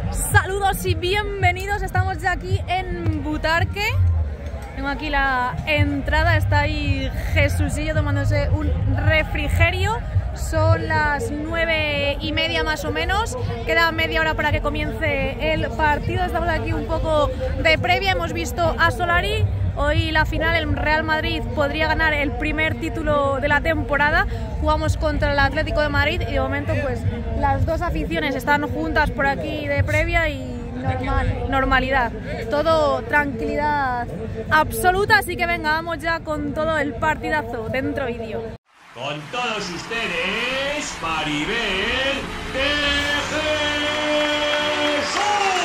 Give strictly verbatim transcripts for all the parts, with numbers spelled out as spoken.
Saludos y bienvenidos, estamos ya aquí en Butarque. Tengo aquí la entrada, está ahí Jesusillo tomándose un refrigerio. Son las nueve y media más o menos, queda media hora para que comience el partido. Estamos aquí un poco de previa, hemos visto a Solari. Hoy la final, el Real Madrid podría ganar el primer título de la temporada. Jugamos contra el Atlético de Madrid y de momento pues las dos aficiones están juntas por aquí de previa y normal, normalidad, todo tranquilidad absoluta, así que venga, vamos ya con todo el partidazo dentro vídeo. Con todos ustedes, Maribel de Jesús.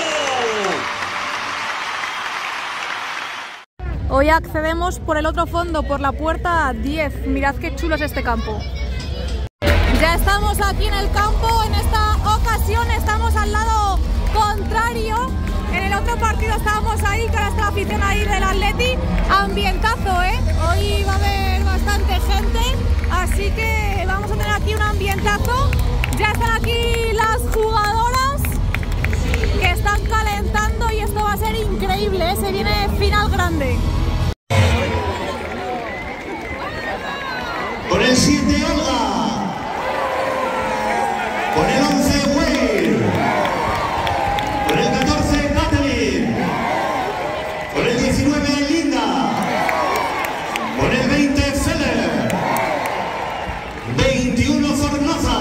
Hoy accedemos por el otro fondo, por la puerta diez. Mirad qué chulo es este campo. Ya estamos aquí en el campo, en esta ocasión estamos al lado contrario. En el otro partido estábamos ahí, que ahora está la afición ahí del Atleti. Ambientazo, ¿eh? Hoy va a haber bastante gente, así que vamos a tener aquí un ambientazo. Ya están aquí las jugadoras que están calentando y esto va a ser increíble, ¿eh? Se viene final grande. Con el siete Olga, con el once Will, con el catorce Kathleen, con el diecinueve Linda, con el veinte Feller, veintiuno Zornoza,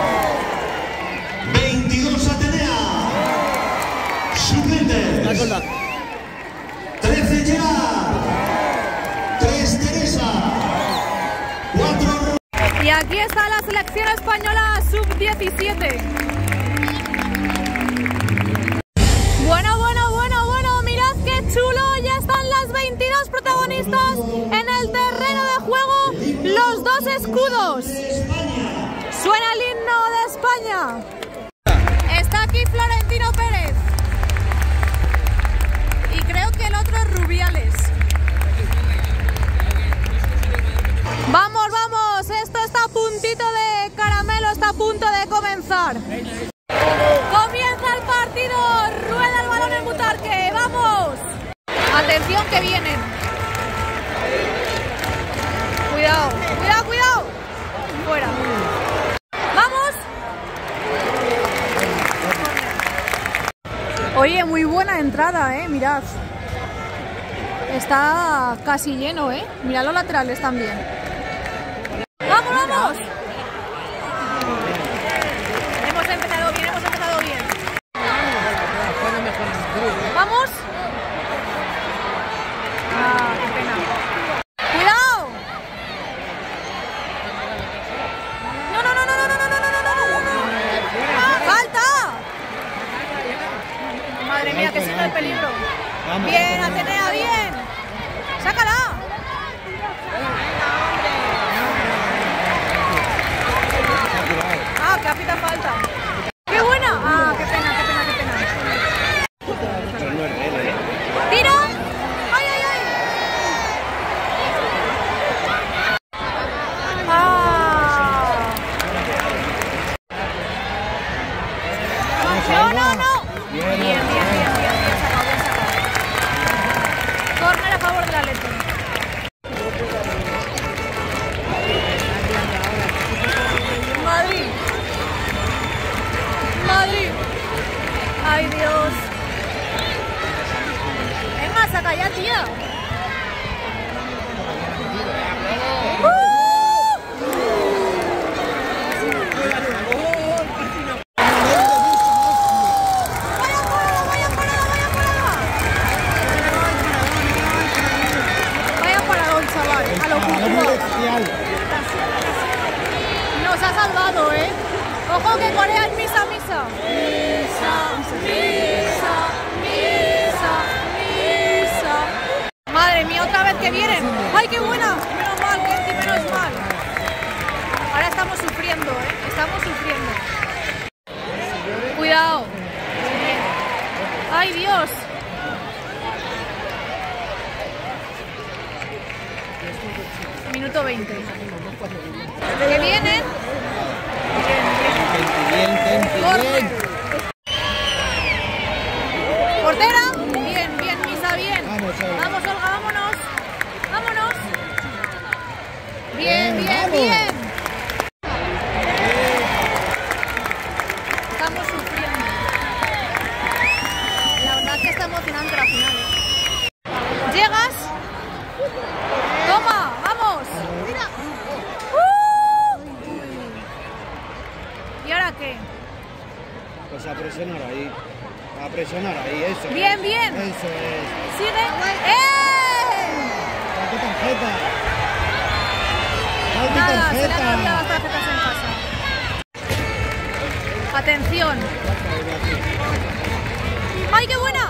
veintidós Atenea, suplentes, trece Gerard, tres Teresa, cuatro. Y aquí está la selección española sub diecisiete. Bueno, bueno, bueno, bueno, mirad qué chulo. Ya están las veintidós protagonistas en el terreno de juego. Los dos escudos. Suena el himno de España. Está aquí Florentino Pérez. Y creo que el otro es Rubiales. Vamos, vamos, esto está a puntito de caramelo, está a punto de comenzar. Comienza el partido, rueda el balón en Butarque, vamos. Atención que vienen. Cuidado, cuidado, cuidado. Fuera. Vamos. Oye, muy buena entrada, eh, mirad. Está casi lleno, eh. Mirad los laterales también. ¡Vamos, vamos! Hemos empezado bien, hemos empezado bien. ¡Vamos! Ah, qué pena. ¡Cuidado! ¡No, no, no, no, no, no, no, no, no, no, no! ¡Falta! Madre mía, que sigue el peligro. Bien, Atenea, bien. ¡Sácala! Ah, que apita falta. ¡Qué buena! Ah, qué pena, qué pena, qué pena. ¡Tira! ¡Ay, ay, ay! ¡Ah! ¡No, no, no! Bien, bien, bien, bien, bien, bien sacado, bien sacado. Córner a favor del Atleti. Madrid. Madrid. Ay, Dios. Venga, saca ya, tía. ¡Uh! ¡Vaya parada, vaya parada, vaya parada! Vaya paradón, chaval. A lo cultural. Nos ha salvado, ¿eh? Ojo que Corea es misa, misa. Misa, misa, misa, misa. Madre mía, otra vez que vienen. ¡Ay, qué buena! Menos mal, que menos mal. Ahora estamos sufriendo, ¿eh? Estamos sufriendo. Cuidado. ¡Ay, Dios! Minuto veinte. ¿Que vienen? Bien, bien. Bien, bien, bien. presionar ahí. A presionar ahí, eso. Bien, es, bien. Eso es. Sigue. ¡Eh! ¡Falta tarjeta! ¡Falta Nada, se le han tarjeta! olvidado las tarjetas en casa. Atención. ¡Ay, qué buena!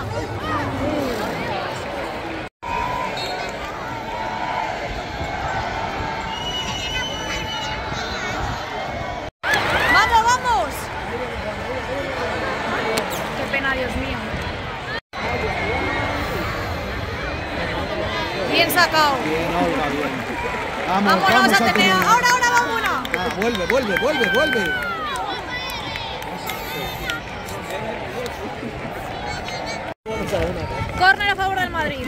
¡Vamos, vamos! ¡Qué pena, Dios mío! Bien sacado. Bien, Olga, bien. Vamos, Vámonos, vamos, Atenea. Atenea. Ahora, ahora, vámonos. Ah, vuelve, vuelve, vuelve, vuelve. Córner a favor del Madrid.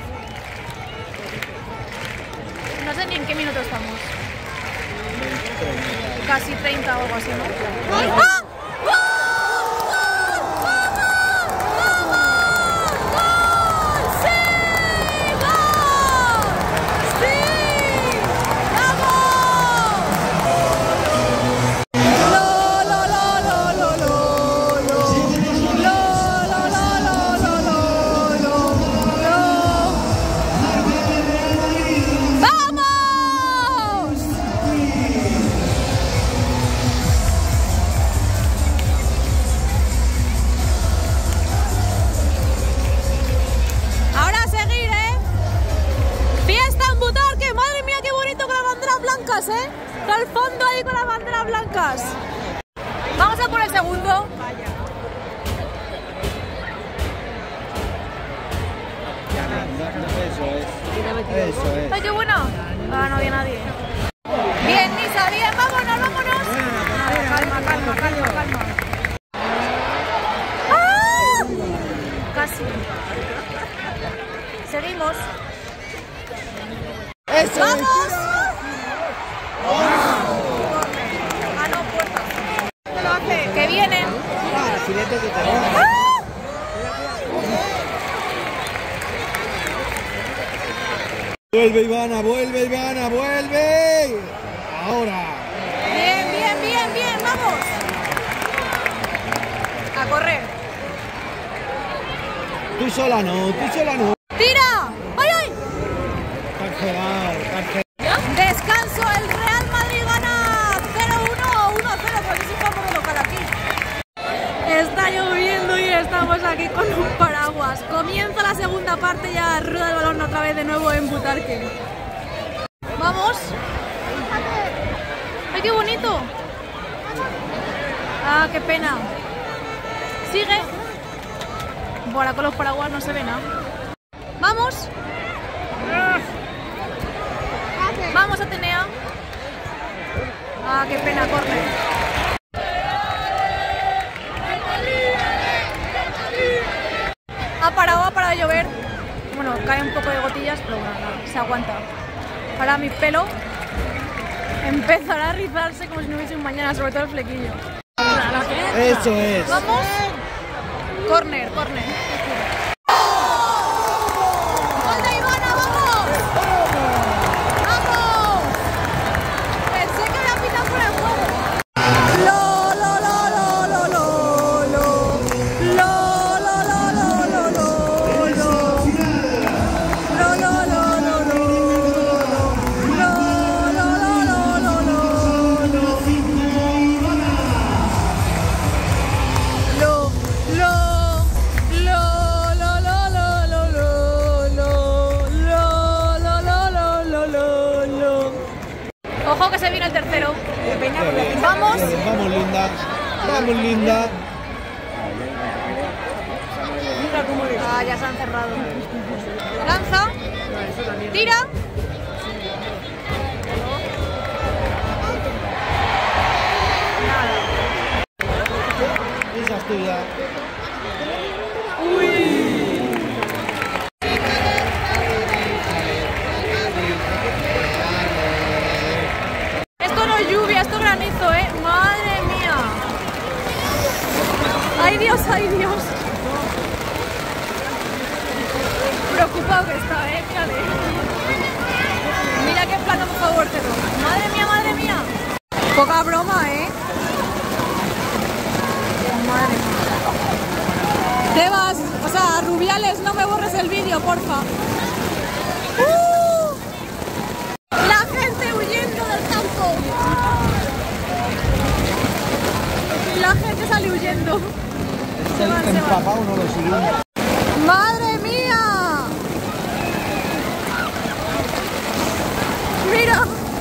No sé ni en qué minuto estamos. Casi treinta o algo así, ¿no? ¡Ah! ¡Gol! ¡Gol! ¡Vamos! ¡Gol! ¡Sí! ¡Gol! ¡Sí! ¡Vamos! ¡Lo, lo, lo, lo, lo, lo, lo! ¡Lo, lo, lo, lo, lo, lo, lo! ¡Vamos! Ahora a seguir, ¿eh? Fiesta en Butarque, madre mía, qué bonito con las banderas blancas, ¿eh? Está al fondo ahí con las banderas blancas. Vamos a por el segundo. Eso es. Eso es. ¡Ay, qué buena! Ah, no había nadie. Bien, Nisa, bien, vámonos, vámonos. Nada, calma, calma, calma, calma. ¡Ah! Casi. Seguimos. Eso ¡Vamos! es. Ah, no, puerta. Lo hace. Que vienen. Ah, filete que tenemos. ¡Ah! Vuelve Ivana, vuelve Ivana, vuelve. Ahora. Bien, bien, bien, bien, vamos. A correr. Tú sola no, tú sola no. ¡Tira! ¡Ay, ay! Cancelar, cancelar. Descanso, el Real Madrid gana cero uno o uno cero, porque sí jugamos de local aquí. Está lloviendo y estamos aquí con un paraguas. Comienza la segunda parte, ya rueda el balón otra vez de nuevo en Butarque. ¡Vamos! ¡Ay, qué bonito! ¡Ah, qué pena! Sigue. Bueno, con los paraguas no se ve nada. ¡Vamos! Vamos, Atenea. Ah, qué pena, córner. Ha parado, ha parado de llover. Bueno, cae un poco de gotillas, pero bueno, nada, se aguanta. Ahora mi pelo empezará a rizarse como si no hubiese un mañana, sobre todo el flequillo. Eso es. Vamos. Córner, córner. ¡Gol de Ivana, vamos! ¡Vamos! Pensé que había pitado por el juego. Lo, lo, lo, lo, lo, lo, lo. Lo, lo, lo, lo, lo, lo, lo. Lo, lo, lo, lo, lo. Lo, lo, lo, lo, lo, lo. Lo, lo, lo, lo, lo, lo, lo, lo, lo, lo, lo, lo, lo, lo, lo. Ojo que se viene el tercero. Vamos. Vamos, Linda. Vamos, Linda. Ah, ya se han cerrado. Lanza. Tira. Nada. Esa es tuya. Esto no es lluvia, esto es granizo, ¿eh? Madre mía. Ay Dios, ay Dios. Preocupado que está, ¿eh? Mírale. Mira qué plano por favor te doy. Madre mía, madre mía. Poca broma, ¿eh? Madre mía. Rubiales, no me borres el vídeo, porfa. ¡Uh! La gente huyendo del campo. La gente sale huyendo. Se van, se van. No lo siguiente. ¡Madre mía! ¡Mira!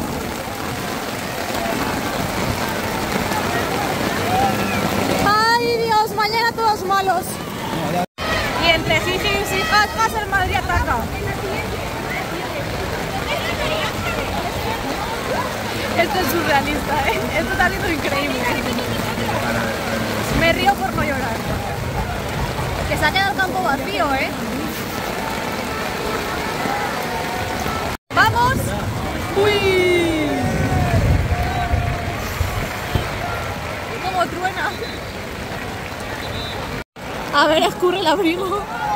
¡Ay, Dios! Mañana todos malos. Y entre jijis y jajas el Madrid ataca. Esto es surrealista, ¿eh? Esto está siendo increíble. Me río por no llorar. Que se ha quedado el campo vacío, ¿eh? ¡Vamos! ¡Uy! ¡Cómo truena! A ver, escurre el abrigo.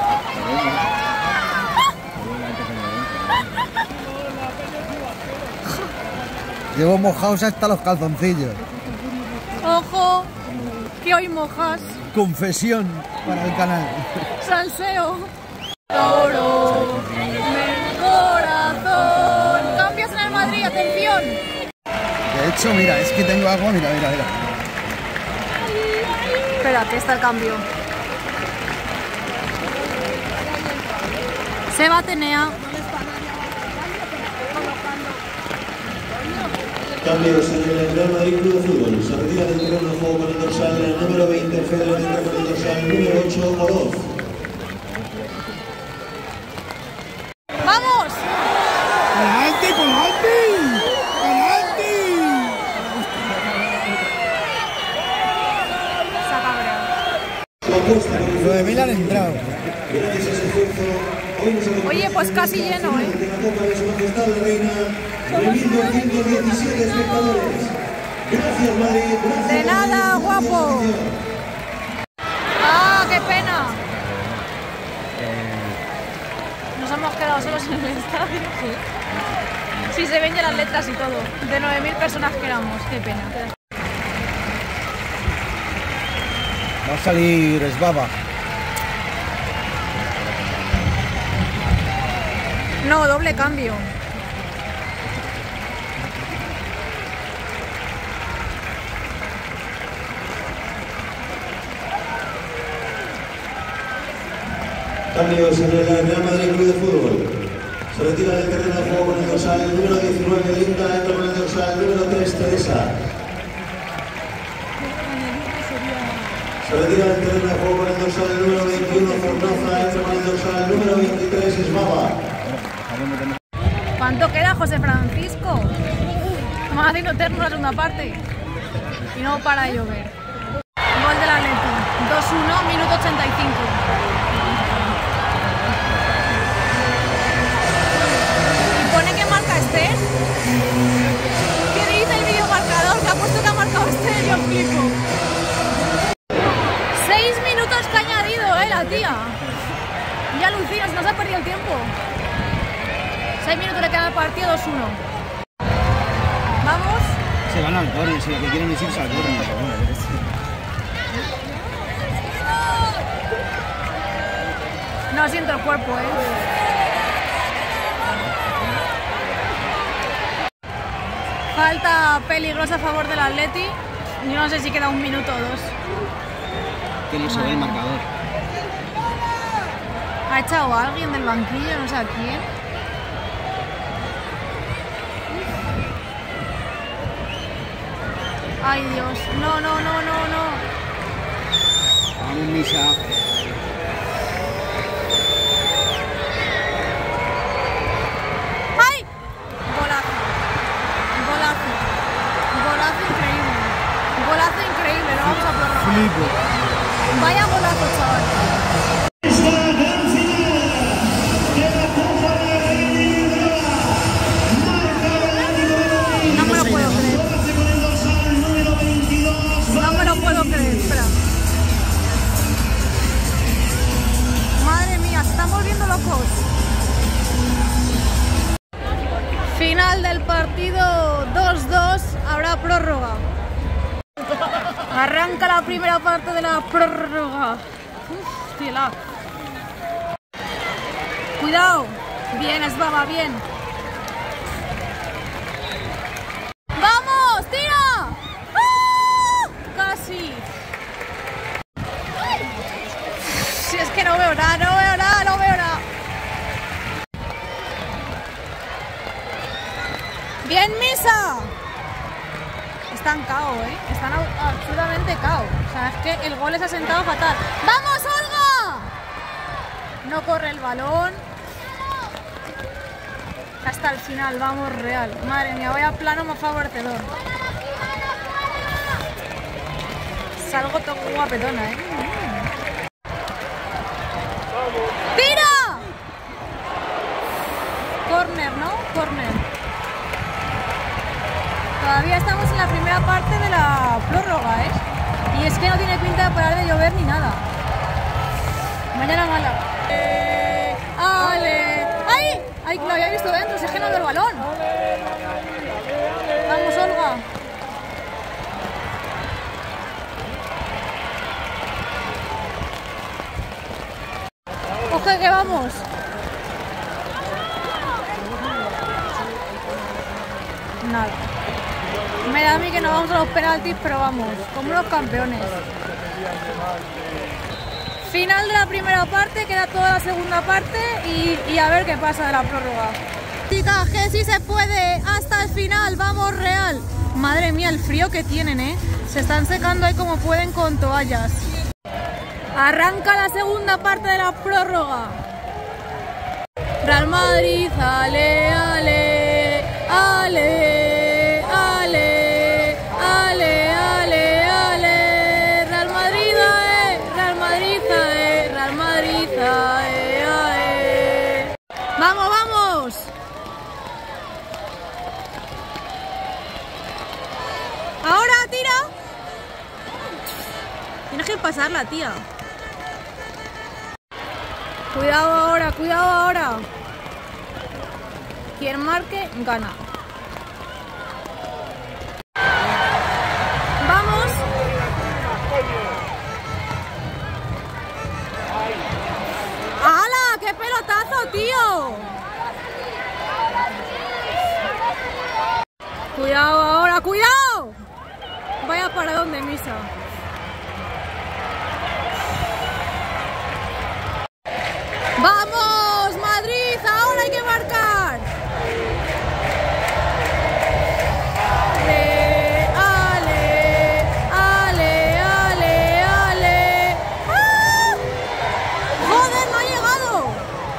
Llevo mojados hasta los calzoncillos. ¡Ojo! Que hoy mojas. Confesión para el canal. Salseo. Toro. Mi corazón. Cambios en el Madrid, atención. De hecho, mira, es que tengo agua, mira, mira, mira. Espera, que está el cambio. Seba Atenea. Cambios en el Real Madrid Club de Fútbol. Se retira del terreno de juego con el dorsal el número veinte, Federer entra con el dorsal número ocho, Oroz. ¡Vamos! ¡Adelante, adelante! ¡Adelante! Se ha cabreado. La apuesta con el nueve mil han entrado. gracias a ese esfuerzo, hoy nos acompaña Oye, pues casi lleno, ¿eh? de la Copa de Su Majestad la Reina, de mil doscientos diecisiete espectadores. Gracias, Madrid. Gracias. De nada, guapo. ¡Ah, qué pena! Nos hemos quedado solos en el estadio. Sí. Sí, se ven ya las letras y todo. De nueve mil personas que éramos. Qué pena. Va a salir Esbaba. No, doble cambio. Cambios en el Real Madrid Club de Fútbol. Se retira del terreno de juego con el dorsal número diecinueve, Linda, entra con el dorsal número tres, Teresa. Se retira del terreno de juego con el dorsal número veintiuno, Fornaza, entra con el dorsal número veintitrés, Esbaba. ¿Cuánto queda, José Francisco? Vamos haciendo eterno la segunda parte. Y no para de llover. Gol del Atleti. dos uno, minuto ochenta y cinco. ¿Y pone que marca este? ¿Qué dice el videomarcador? Que ha puesto que ha marcado este. Yo flipo. Seis minutos que ha añadido, eh, la tía. Ya alucinas, nos ha perdido el tiempo. Seis minutos le queda al partido, dos uno. Vamos. Se van al córner, si lo que quieren es irse al córner. No siento el cuerpo, eh. Falta peligrosa a favor del Atleti. Yo no sé si queda un minuto o dos. Que no se ve el marcador. Ha echado a alguien del banquillo, no sé a quién. Ay, Dios. No, no, no, no, no. Vamos, Misa. ¡Ay! Golazo. Golazo. Golazo increíble. Golazo increíble. Lo vamos a prorrogar. Flipo. Vaya golazo, chaval. Esta gran final de la Copa de la Reina. Marca el Atlético de Madrid. No me lo puedo creer. Lo hace con el dorsal número veintidós. No me lo puedo creer. Espera. Madre mía, se están volviendo locos. Final del partido dos dos. Habrá prórroga. Arranca la primera parte de la prórroga. Uf, estoy helado. Cuidado. Bien, es baba, bien. ¡Vamos! ¡Tira! ¡Ah! Casi. Si es que no veo nada, no veo nada, no veo nada. Bien, Misa. Están cao, ¿eh? Están absolutamente cao. O sea, es que el gol les ha sentado fatal. ¡Vamos, Olga! No corre el balón. Hasta el final, vamos, Real. Madre mía, vaya plano más favorecedor. Salgo todo guapetona, ¿eh? ¡Tira! Corner, ¿no? Corner. Todavía estamos en la primera parte de la prórroga, ¿eh? Y es que no tiene pinta de parar de llover ni nada. Mañana mala. Eh, ¡Ale! ¡Ay! ¡Ay! Lo había visto dentro, si es que no veo el balón. Vamos, Olga. Coge que vamos. Nada. Me da a mí que no vamos a los penaltis, pero vamos, como los campeones. Final de la primera parte, queda toda la segunda parte y, y a ver qué pasa de la prórroga. Chicas, que sí se puede, hasta el final, vamos, Real. Madre mía, el frío que tienen, ¿eh? Se están secando ahí como pueden con toallas. Arranca la segunda parte de la prórroga. Real Madrid, ale, ale, ale, ale, ale, ale, ale. Real Madrid, ae, Real Madrid, ae, Real Madrid, ae, ae. ¡Vamos, vamos! ¡Ahora, tira! Tienes que pasarla, tía. Cuidado ahora, cuidado ahora. Quien marque, gana. Vamos. ¡Hala! ¡Qué pelotazo, tío! Cuidado ahora, cuidado. Vaya paradón de Misa. ¡Vamos, Madrid! ¡Ahora hay que marcar! Ale, ale, ale, ale, ale. ¡Ah! ¡Joder, no ha llegado!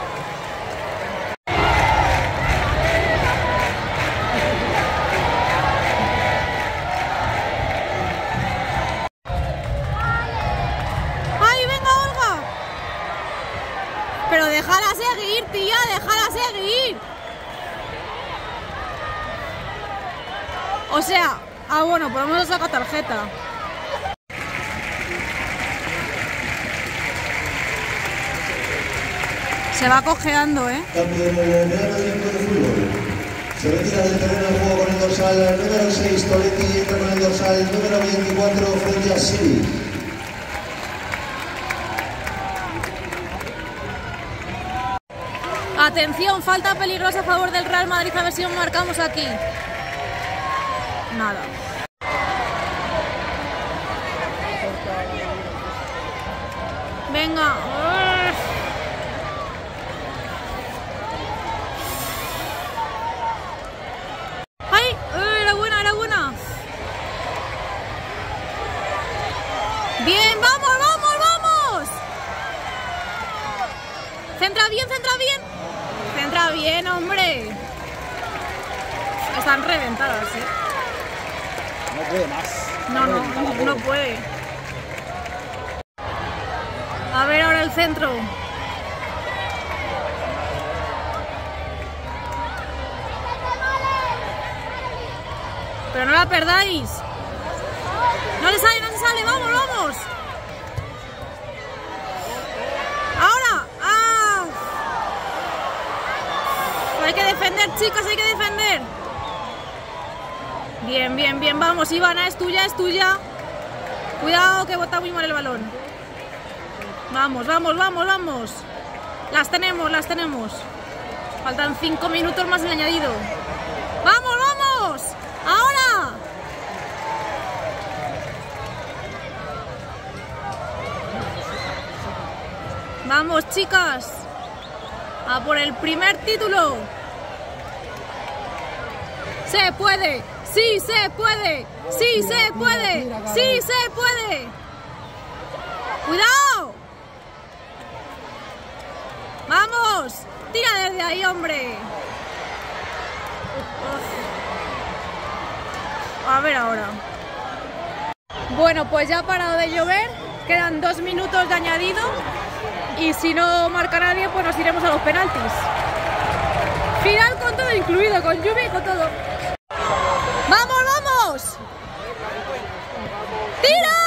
¡Ay, venga, Olga! Pero déjala seguir, tía, déjala seguir. O sea, ah bueno, por lo menos saca tarjeta. Se va cojeando, ¿eh? Cambio en el Real Madrid de fútbol. Se retira del terreno de juego con el dorsal número seis, Toletti, y entra con el dorsal número veinticuatro, frente a Siri. Atención, falta peligrosa a favor del Real Madrid, a ver si marcamos aquí. Nada. Venga. ¡Ay! Era buena, era buena. Bien, vamos, vamos, vamos. Centra bien, centra bien. Centra bien, hombre. Están reventadas, ¿eh? No puede más. No, no, no, no puede. A ver ahora el centro. Pero no la perdáis. No le sale, no se sale. Vamos, vamos. Ahora. ¡Ah! Hay que defender, chicas, hay que defender. Bien, bien, bien. Vamos, Ivana, es tuya, es tuya. Cuidado que bota muy mal el balón. Vamos, vamos, vamos, vamos. Las tenemos, las tenemos. Faltan cinco minutos más el añadido. ¡Vamos, vamos! ¡Ahora! Vamos, chicas. A por el primer título. ¡Se puede! ¡Sí se puede! ¡Sí se puede! ¡Sí se puede! ¡Cuidado! ¡Vamos! ¡Tira desde ahí, hombre! Uf. A ver ahora. Bueno, pues ya ha parado de llover. Quedan dos minutos de añadido. Y si no marca nadie, pues nos iremos a los penaltis. Final con todo incluido, con lluvia y con todo. ¡Vamos, vamos! ¡Tira!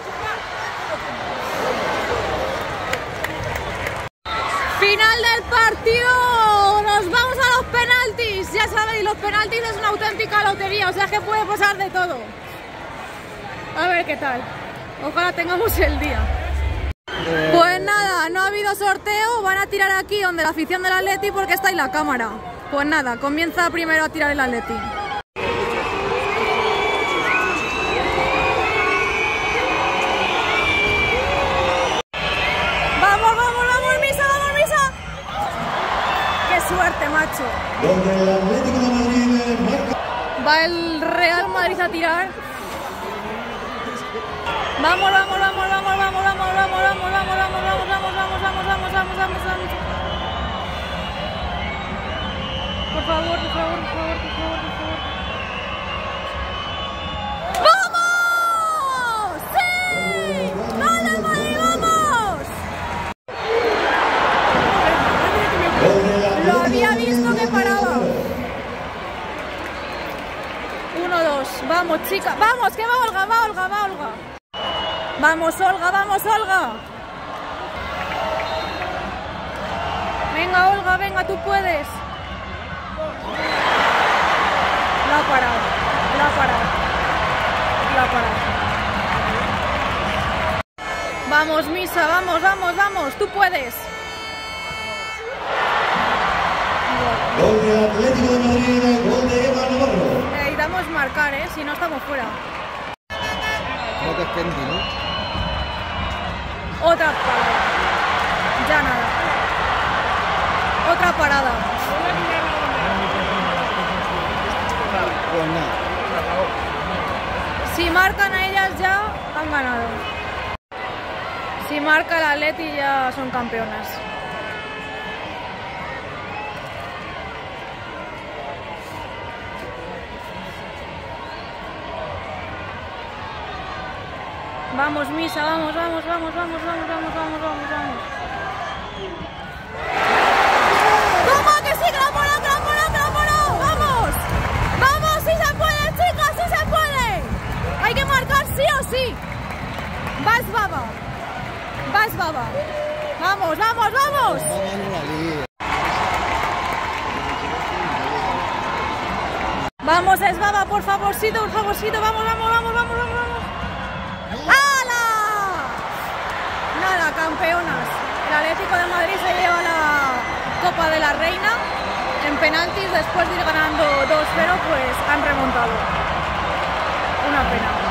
Final del partido. Nos vamos a los penaltis. Ya sabéis, los penaltis es una auténtica lotería. O sea que puede pasar de todo. A ver qué tal. Ojalá tengamos el día. Pues nada, no ha habido sorteo. Van a tirar aquí donde la afición del Atleti porque está ahí la cámara. Pues nada, comienza primero a tirar el Atleti. ¡Vamos, vamos, vamos, Misa, vamos, Misa! ¡Qué suerte, macho! Donde el Atlético de Madrid marca. Va el Real Madrid a tirar. Vamos, vamos, vamos, vamos, vamos, vamos, vamos, vamos, vamos, vamos, vamos, vamos, vamos, vamos, vamos, vamos, vamos, vamos, vamos. Por favor, por favor, por favor, por favor, por favor. ¡Vamos! ¡Sí! ¡Gol del Madrid, vamos! Lo había visto que paraba. Uno, dos. Vamos, chica. Vamos, que va Olga, va Olga, va Olga. Vamos, Olga, vamos, Olga. Venga, Olga, venga, tú puedes. La ha parado, la ha parado, la ha parado. Vamos, Misa, vamos, vamos, vamos, tú puedes. Gol del Atlético de Madrid, gol de Eva Navarro. Necesitamos marcar, ¿eh? Si no estamos fuera. No te esquendi, ¿no? Otra parada. Ya nada. Otra parada. Pues nada. Si marcan a ellas ya han ganado. Si marca el Atleti ya son campeonas. Vamos, Misa, vamos, vamos, vamos, vamos, vamos, vamos, vamos, vamos, vamos. ¡Vamos, que sí, que la mola, que la mola, que la mola! ¡Vamos! ¡Vamos, sí se puede, chicas, sí se puede! Hay que marcar sí o sí. Vas, baba. Vas, baba. Vamos, vamos, vamos. Vamos, es baba, por favorcito, por favorcito. Vamos, vamos, vamos, vamos, vamos, vamos. ¡Hala! Nada, campeonas. El Atlético de Madrid se lleva la Copa de la Reina en penaltis. Después de ir ganando dos cero, pues han remontado. Una pena.